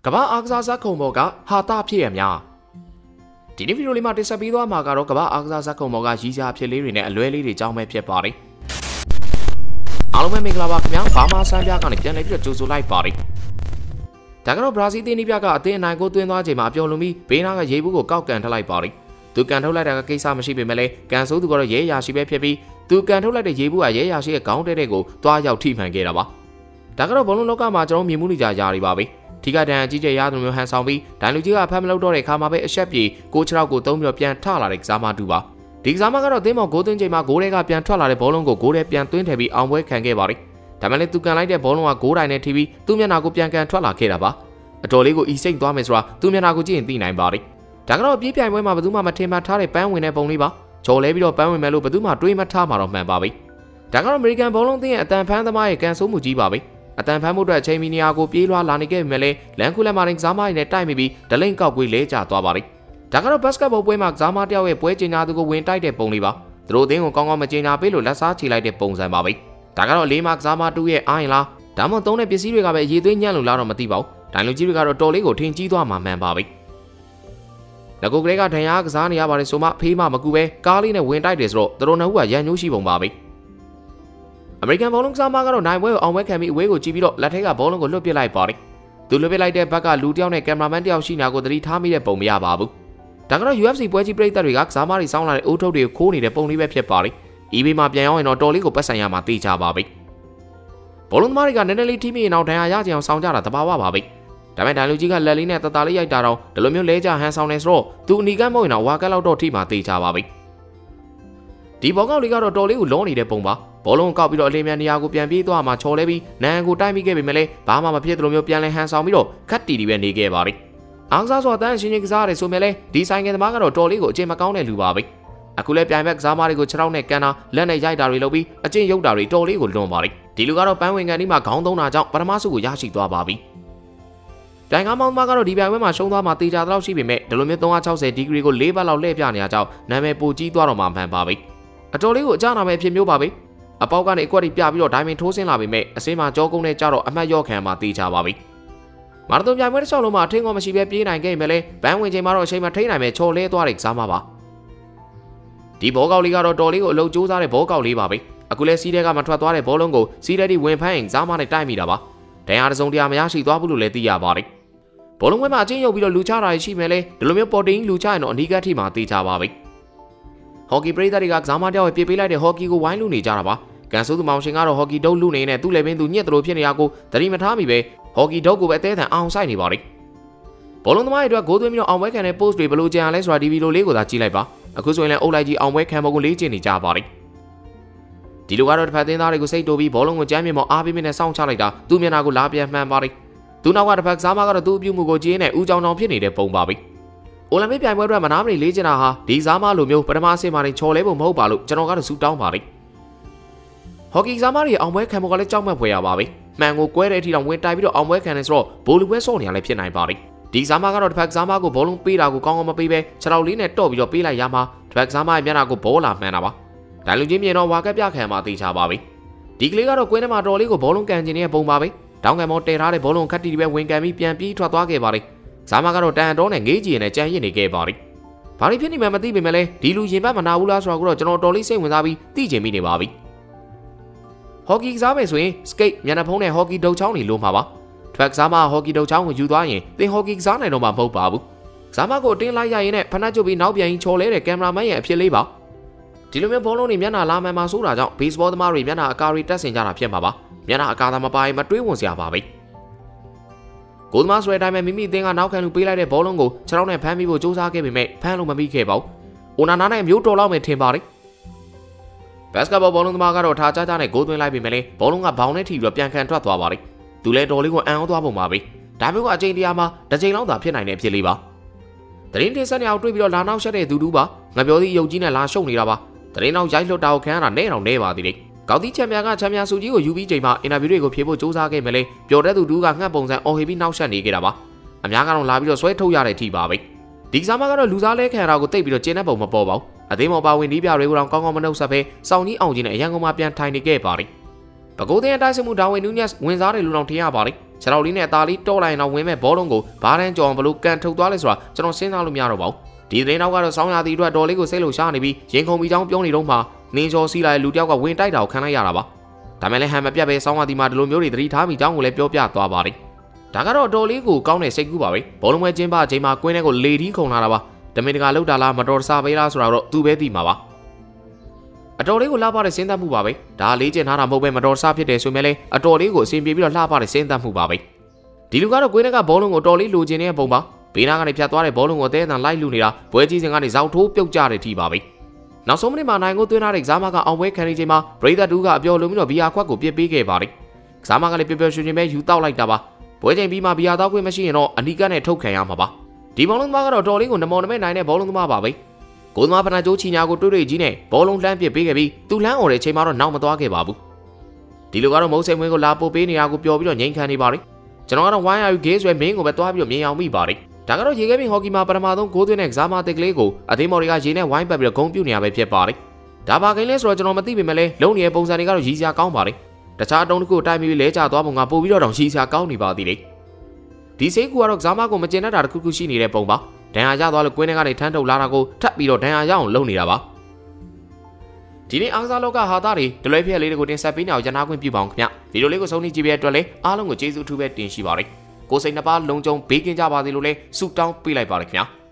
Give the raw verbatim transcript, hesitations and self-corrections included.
ကမ္ဘာအားကစားဇာတ်ခုံပေါ်ကဟာတာဖြစ်ရများဒီနေ့ဗီဒီယိုလေးမှာတင်ဆက်ပေးသွားမှာကတော့ကမ္ဘာအားကစားဇာတ်ခုံပေါ်ကရည်စားဖြစ်လေးတွေနဲ့အလွဲလေးတွေအကြောင်းပဲဖြစ်ပါတယ်အားလုံးပဲမင်္ဂလာပါခင်ဗျာဘာမာဆန်းပြကနေပြန်လည်ပြီးတော့ကြိုဆိုလိုက်ပါတယ်ဒါကတော့ဘရာဇီးသင်းနီးပြကအသင်းအနိုင်ကိုသွင်းသွားချိန်မှာအပြုံလုံးပြီးဘေးနားကရေဘူးကိုကောက်ကန်ထလိုက်ပါတယ်သူကန်ထုတ်လိုက်တာကကိစ္စမရှိပေမဲ့လည်းကန်ဆိုးသူကတော့ရဲရာရှိပဲဖြစ်ပြီးသူကန်ထုတ်လိုက်တဲ့ရေဘူးကရဲရာရှိရဲ့ခေါင်းတဲတဲ့ကိုတွားရောက်ထိမှန်ခဲ့တာပါဒါကတော့ဘောလုံးလောကမှာကျွန်တော်မြင်မှုနေကြရာတွေပါပဲထိကတန်အကြီးကျယ်ရသူမျိုးဟန်ဆောင်ပြီးဒိုင်လူကြီးကဖမ်းမလို့တော့တဲ့ခါမှာပဲအဆက်ပြေကိုခြေထောက်ကိုသုံးပြီးတော့ပြန်ထလာတဲ့ကစားမတူပါဒီကစားမကတော့သင်းမော်ဂိုးသွင်းချိန်မှာဂိုးတွေကပြန်ထွက်လာတဲ့ဘောလုံးကိုဂိုးထဲပြန်သွင်းထည့်ပြီးအောင်ပွဲခံခဲ့ပါတယ်ဒါမှလည်းသူကန်လိုက်တဲ့ဘောလုံးကဂိုးတိုင်နဲ့ထိပြီးသူ့မျက်နှာကိုပြန်ကန်ထွက်လာခဲ့တာပါအတော်လေးကိုအီစိတ်သွားမယ်ဆိုတာသူ့မျက်နှာကိုကြည့်ရင်သိနိုင်ပါတယ်ဒါကတော့ပြေးပြိုင်ပွဲမှာဘယ်သူမှမထင်မှတ်ထားတဲ့ပန်းဝင်တဲ့ပုံလေးပါချော်လဲပြီးတော့ပန်းဝင်မယ်လို့ဘယ်သူမှတွေးမထားမှာတော့မှန်ပါပဲဒါကတော့အမေရိကန်ဘောလုံးသင်းရဲ့အတန်ဖန်းသမားရဲ့ကန်ဆိုးမှုကြီးပါပဲအတန်ဖမ်းမှုအတွက်အချိန်မီနေရာကိုပြေးလွှာလာနေခဲ့ပေမဲ့လည်းလန်ကူလက်မာရင်ကစားမရင်းနဲ့တိုက်မိပြီးဒလိန်ကောက်ကွေးလဲကျသွားပါတယ်ဒါကတော့ဘတ်စကတ်ဘောပွဲမှာကစားမတယောက်ရဲ့ပွဲကျင်းညာသူကိုဝင်တိုက်တဲ့ပုံလေးပါသူတို့အသင်းကိုကောင်းကောင်းမကျင်းညာပေးလို့လက်စားချလိုက်တဲ့ပုံစံပါပဲဒါကတော့လေးမကစားမတူရဲ့အားရင်လားဒါမှမဟုတ်သုံးတဲ့ပစ္စည်းတွေကပဲရေသွင်းညံ့လို့လားတော့မသိပါဘူးဒိုင်လူကြီးတွေကတော့တော်လေးကိုထင်ကြီးသွားမှမှန်ပါပဲလကုတ်ကလေးကဒဏ်ရာကစားနေရပါတယ်ဆိုမှဖေးမမကူပဲကားလေးနဲ့ဝင်တိုက်တယ်ဆိုတော့သူတို့နှစ်ဦးကရန်ညှိုးရှိပုံပါပဲအမေရိကန်ဘောလုံးကစားမကတော့နိုင်ပွဲကိုအောင်ပွဲခံပြီးအဝေးကိုကြည့်ပြီးတော့လက်ထက်ကဘောလုံးကိုလွှတ်ပစ်လိုက်ပါတယ်သူလွှတ်ပစ်လိုက်တဲ့ဘက်ကလူတယောက်နဲ့ကင်မရာမန်တယောက်ရှိနေတာကိုသတိထားမိတဲ့ပုံမရပါဘူးဒါကတော့ ယူ အက်ဖ် စီ ပွဲကြီးပရိသတ်တွေကကစားမတွေစောင်းလာတဲ့အိုးထုတ်တွေကိုခိုးနေတဲ့ပုံလေးပဲဖြစ်ပါတယ် eBay မှာပြန်ရောက်ရင်တော့တော်လေးကိုပတ်ဆိုင်ရမှာသိကြပါပဲဘောလုံးသမားတွေကနည်းနည်းလေးထိမိရင်တော့ဒဏ်ရာရကြအောင်စောင်းကြတာတဘာဝပါပဲဒါပေမဲ့ဒိုင်လူကြီးကလက်လေးနဲ့တသားလေးရိုက်တာတော့ဒီလိုမျိုးလဲကြဟန်ဆောင်နေဆိုတော့သူအနီကမ်းမဟုတ်ရင်တော့ဝါကက်လောက်တော့ထိမှသိကြပါပဲဒီဘောကောက်လေးကတော့တော်လေးကိုလုံးနေတဲ့ပုံပါဘောလုံးကောက်ပြီးတော့အလေးမြန်နေရာကိုပြန်ပြေးသွားမှချော်လဲပြီးနန်ကိုတိုက်မိခဲ့ပေမဲ့လည်းဘာမှမဖြစ်သလိုမျိုးပြန်လဲဟန်ဆောင်ပြီးတော့ခတ်တီတီပဲနေခဲ့ပါတယ်အားကစားဆိုအတန်းရှင်ကြီးကစားရတယ်ဆိုမဲ့လည်းဒီဆိုင်ငယ်သမားကတော့တော်လေးကိုအကျင့်မကောင်းတဲ့လူပါပဲအခုလဲပြိုင်ဘက်ကစားမတွေကိုခြေထောက်နဲ့ကန်တာလက်နဲ့ရိုက်တာတွေလုပ်ပြီးအကျင့်ရုပ်တာတွေတော်လေးကိုလွန်ပါတယ်ဒီလူကတော့ပန်းဝင်ကန်ဒီမှာခေါင်းသုံးတာကြောင့်ပထမဆုကိုရရှိသွားပါပြီတိုင်ကားမောင်သမားကတော့ဒီပြိုင်ပွဲမှာရှုံးသွားမှတေချာတော့ရှိပေမဲ့ဒီလိုမျိုးသုံး၆၀ဒီဂရီကို၄ဘတ်လောက်လှည့်ပြနေရကြောင်းနာမည်ပိုကြီးသွားတော့မှမှန်ပါပဲအတော်လေးကိုအကြနာမဲ့အဖြစ်မျိုးပါပဲအပေါက်ကနေအကွက်တွေပြပြီးတော့ဒိုင်မင်ထိုးဆင်းလာပေမဲ့အစင်းမှာကြောကုန်းနဲ့ကြတော့အမှတ်ရော့ခံမှတေချာပါပြီမာရသွန်ပြိုင်ပွဲတစ်လျှောက်လုံးမှာအထင်းကောမရှိပဲပြေးနိုင်ခဲ့ပေမဲ့လည်းဘန်းဝင်ချိန်မှာတော့အချိန်မှထိနိုင်မဲ့ချော်လဲသွားတဲ့ကစားမှာပါဒီဘောကောက်လေးကတော့တော်လေးကိုအလုံးကျိုးစားတဲ့ဘောကောက်လေးပါပဲအခုလဲစီးတဲ့ကမထွက်သွားတဲ့ဘောလုံးကိုစီးတဲ့ဒီဝင်ဖမ်းရင်ကစားမနဲ့တိုက်မိတာပါဒဏ်ရာတစ်စုံတရာမရရှိသွားဘူးလို့လည်းသိရပါတယ်ဘောလုံးပွဲမှာအချင်းရုပ်ပြီးတော့လူချတာရှိမယ်လေဒီလိုမျိုးပေါ်တင်လူချရင်တော့အနီးကပ်ထိမှသိကြပါပဲဟော်ကီပရိသတ်တွေကကစားမတယောက်ပြေးပေးလိုက်တဲ့ဟော်ကီကိုဝိုင်းလူနေကြတာပါကန်ဆိုးသူမောင်ရှင်ကတော့ဟော်ကီဒုတ်လူနေနဲ့သူ့လည်းပင်သူညက်သလိုဖြစ်နေရကိုသတိမထားမိပဲဟော်ကီဒုတ်ကိုပဲအသေးအံအောင်ဆိုင်နေပါလေဘောလုံးသမားတွေအတွက်ဂိုးသွင်းပြီးတော့အောင်ပွဲခံတဲ့ post တွေဘယ်လိုကြံရလဲဆိုတာဒီဗီဒီယိုလေးကိုသာကြည့်လိုက်ပါအခုဆိုရင်လည်းအုပ်လိုက်ကြီးအောင်ပွဲခံဖို့ကိုလေ့ကျင့်နေကြပါလေဒီလိုကတော့တစ်ဖက်သင်းသားတွေကိုစိတ်တိုးပြီးဘောလုံးကိုကြမ်းမြင်မောအားပေးမနဲ့စောင့်ချလိုက်တာသူ့မျက်နှာကိုလာပြန်မှန်ပါလေသူနောက်ကတစ်ဖက်ကစားမကတော့သူ့အပြုမှုကိုကြည့်နေဦးကြောင်ကြောင်ဖြစ်နေတဲ့ပုံပါပဲအိုလံပစ်ပြိုင်ပွဲအတွက်မနာမနေလေးချင်တာဟာဒီစားမလိုမျိုးပထမအဆင့်မှာနေချော်လဲဖို့မဟုတ်ပါလို့ကျွန်တော်ကတော့စူတောင်းပါလေဟော်ကီစားမတွေအောင်ပွဲခံဖို့ကလည်းကြောက်မှတ်ဖွယ်ရပါပဲမှန်ကိုကွဲတဲ့အထိတောင်ဝင်တိုက်ပြီးတော့အောင်ပွဲခံနေဆိုတော့ဘိုးလူပွဲဆော့နေရလဲဖြစ်နိုင်ပါလေဒီစားမကတော့တစ်ဖက်ကစားမကိုဘောလုံးပေးတာကိုကောင်းကောင်းမပေးပဲခြေထောက်လေးနဲ့တော့ပြီးတော့ပေးလိုက်ရမှာတစ်ဖက်ကစားမရဲ့မျက်နှာကိုဘောလာမှန်တာပါဒိုင်လူချင်းမြင်တော့ဝါကက်ပြခံမှာတေချာပါပဲဒီကလေးကတော့ကွင်းထဲမှာတော်လေးကိုဘောလုံးကန်ကျင်နေတဲ့ပုံပါပဲတောင်းကံမောတဲထားတဲ့ဘောလုံးခတ်တီတီပဲဝင်ကန်ပြီးပြန်ပြေးထွက်သွားခဲ့ပါလေဇာမကတော့တန်တော်နဲ့ငေးကြီးနဲ့ကြမ်းရစ်နေခဲ့ပါလေဘာလို့ဖြစ်နေမှမသိပေမဲ့လည်းဒီလူရင်ဘတ်မနာဘူးလားဆိုတာကိုတော့ကျွန်တော်တော်လေးစိတ်ဝင်စားပြီးသိချင်မိနေပါပြီဟော်ကီကစားမယ်ဆိုရင်စကိတ်မျက်နှာဖုံးနဲ့ဟော်ကီဒုတ်ချောင်းတွေလိုမှာပါထက်ကစားမဟော်ကီဒုတ်ချောင်းကိုယူသွားရင်သင်ဟော်ကီကစားနိုင်တော့မှာမဟုတ်ပါဘူးဇာမကိုတင်းလိုက်ရရင်နဲ့ဖနက်ကျုပ်ပြီးနောက်ပြန်ရင်ချော်လဲတဲ့ကင်မရာမန်ရဲ့အဖြစ်လေးပါဒီလိုမျိုးဘောလုံးတွေမျက်နှာလာမှန်မှဆိုတာကြောင့်ဘေ့စ်ဘောသမားတွေမျက်နှာအကာတွေတက်ဆင်ကြတာဖြစ်မှာပါမျက်နှာအကာသာမပိုင်မတွေးဝင်စရာပါပဲကိုသမားဆိုတဲ့အတိုင်းပဲမိမိအသင်းကနောက်ခံလူပေးလိုက်တဲ့ဘောလုံးကိုခြေထောက်နဲ့ဖမ်းပြီးဖို့စူးစမ်းခဲ့ပေမဲ့ဖမ်းလို့မမိခဲ့ပါဘူး။အိုနာနာနဲ့မျိုးတော်လောက်ပဲထင်ပါလေ။ဘတ်စကတ်ဘောဘောလုံးသမားကတော့ထားကြကြနဲ့ဂိုးသွင်းလိုက်ပေမဲ့လည်းဘောလုံးကဘောင်နဲ့ထိပြီးတော့ပြန်ခံထွက်သွားပါလေ။သူလည်းတော်လေးကိုအံ့ဩသွားပုံပါပဲ။ဒါမျိုးကအချိန်တရာမှာတစ်ချိန်လောက်သာဖြစ်နိုင်တဲ့ဖြစ်လေးပါ။တရင်တင်ဆက်နေအောင်တွေးပြီးတော့လာနောက်ဆက်တဲ့သူတူပါငါပြောသည့်အယုတ်ကြီးနဲ့လာရှုပ်နေတာပါ။တရင်နောက်ရိုက်လွတ်တာကိုခံရတာနဲ့တော့နေပါသေးတယ်။ကောက်တီချန်ပီယံကချန်ပီယံဆုကြီးကိုယူပြီးချိန်မှာအင်တာဗျူးတွေကိုဖြေဖို့စူးစမ်းခဲ့မယ်လေပျော်တဲ့သူတူကငှက်ပုံစံအော်ဟီပြီးနောက်ဆက်နေခဲ့တာပါအများကတော့လာပြီးတော့ဆွဲထုတ်ရတဲ့အထိပါပဲဒီကစားမကတော့လူစားလဲခံရတာကိုတိတ်ပြီးတော့ကျင်းတဲ့ပုံမပေါ်ပါဘူးအသေးမော်ပါဝင်ဒီးပြတွေကိုတော့ကောင်းကောင်းမနှုတ်ဆက်ပဲစောင်းကြီးအောင်ကြီးနဲ့အရန်ကုန်မှာပြန်ထိုင်နေခဲ့ပါလေပဲခူးသင်းအတိုင်းစမှုဒါဝင်နူးညက်ဝင်စားတယ်လူတော်ထင်ရပါလေခြေတော်လေးနဲ့အသားလေးတောလိုက်ရင်တော့ဝင်မဲ့ဘောလုံးကိုဘားတန်းကြောင်ဘလို့ကန်ထုတ်သွားလဲဆိုတာကျွန်တော်စဉ်းစားလို့မရတော့ပါဘူးဒီသတင်းတော့ကတော့ဆောင်းရာသီအတွက်တော်လေးကိုစိတ်လှုပ်ရှားနေပြီးရင်ခုန်ပြီးချောင်းပြုံးနေတော့မှနင်းချော်စီးလာတဲ့လူတယောက်ကဝင်တိုက်တာကိုခံလိုက်ရတာပါဒါမဲ့လည်းဟန်မပြတ်ပဲဆောင်းရာသီမှာဒီလိုမျိုးတွေသတိထားမိချောင်းကိုလည်းပြောပြသွားပါတယ်ဒါကတော့တော်လေးကိုကောင်းတဲ့စိတ်ကူးပါပဲဘောလုံးပွဲကျင်းပချိန်မှာကွင်းထဲကိုလေဒီခုန်လာတာပါတမင်တကာလောက်တာလားမတော်တဆပဲလားဆိုတာတော့သူပဲသိမှာပါအတော်လေးကိုလှပတဲ့စဉ်းသပ်မှုပါပဲဒါလေးကျင်ထားတာမဟုတ်ပဲမတော်တဆဖြစ်တယ်ဆိုမြဲလဲအတော်လေးကိုအဆင်ပြေပြီးတော့လှပတဲ့စဉ်းသပ်မှုပါပဲဒီလူကတော့ကွင်းထဲကဘောလုံးကိုတော်လေးလိုချင်နေတဲ့ပုံပါဘေးနားကနေဖြတ်သွားတဲ့ဘောလုံးကိုတဲတန်လိုက်လူနေတာပွဲကြီးစင်ကနေဇောက်ထိုးပြုတ်ကျတဲ့ထိပါပဲနောက်ဆုံးမိနစ်မှာနိုင်ကိုသွင်းထားတဲ့ကစားမကအောင်ပွဲခံနေချိန်မှာဘရိသတ်တူကအပျော်လုံးပြီးတော့ဘီယာခွက်ကိုပြစ်ပေးခဲ့ပါတယ်ကစားမကလည်းပျော်ပျော်ရွှင်ရွှင်ပဲယူတောက်လိုက်တာပါပွဲချိန်ပြီးမှဘီယာတောက်ခွင့်မရှိရင်တော့အနီးကနဲ့ထုတ်ခံရမှာပါဒီဘောလုံးသမားကတော့တော်လေးကိုနမော်နမဲနိုင်တဲ့ဘောလုံးသမားပါပဲကိုသမားဖနာကျိုးချီညာကိုတွေးတွေကြီးနဲ့ဘောလုံးလှမ်းပစ်ပေးခဲ့ပြီးသူလှမ်းអော်တဲ့ချိန်မှာတော့နောက်မသွားခဲ့ပါဘူးဒီလိုကတော့မုတ်စိမ်ဝင်းကိုလာပို့ပေးနေတာကိုပျော်ပြီးတော့ငိမ့်ခံနေပါတယ်ကျွန်တော်ကတော့ဝိုင်းရယူဂေးဆွဲမင်းကိုပဲသွားပြီးတော့မြင်အောင်မိပါတယ်ဒါကတော့ရေခဲပြင်ဟော်ကီမှာပထမဆုံးဂိုးသွင်းတဲ့ကစားမတစ်ကလေးကိုအသင်းမော်တွေကရေနဲ့ဝိုင်းပတ်ပြီးတော့ဂုံပြုတ်နေရပဲဖြစ်ပါတယ်ဒါပါကိန်းလဲဆိုတော့ကျွန်တော်မသိပေမဲ့လဲလုံးနေတဲ့ပုံစံတွေကတော့ရည်စရာကောင်းပါတယ်တခြားအတုံးတစ်ခုအတိုင်းပြီးလဲကျသွားပုံကပို့ပြီးတော့တောင်ရည်စရာကောင်းနေပါသေးတယ်ဒီစိတ်ကူကတော့ကစားမကိုမကျင်တတ်တာတစ်ခုခုရှိနေတဲ့ပုံပါဒဏ်ရာရသွားလို့ကွင်းထဲကနေထမ်းထုတ်လာတာကိုထပ်ပြီးတော့ဒဏ်ရာရအောင်လုပ်နေတာပါဒီနေ့အားကစားလောကဟာသားတွေဒလွဲဖျက်လေးတွေကိုတင်ဆက်ပေးနေအောင်ရနာခွင့်ပြုပါအောင်ခင်ဗျဗီဒီယိုလေးကိုဆုံးဖြတ်ကြည့်ပြတဲ့အတွက်လည်းအားလုံးကိုကျေးဇူးအထူးပဲတင်ရှိပါတယ်ကိုစိတ်နှစ်ပါးလုံးကျုံဘေးကင်းကြပါစေလို့လည်းဆုတောင်းပေးလိုက်ပါတယ်ခင်ဗျာ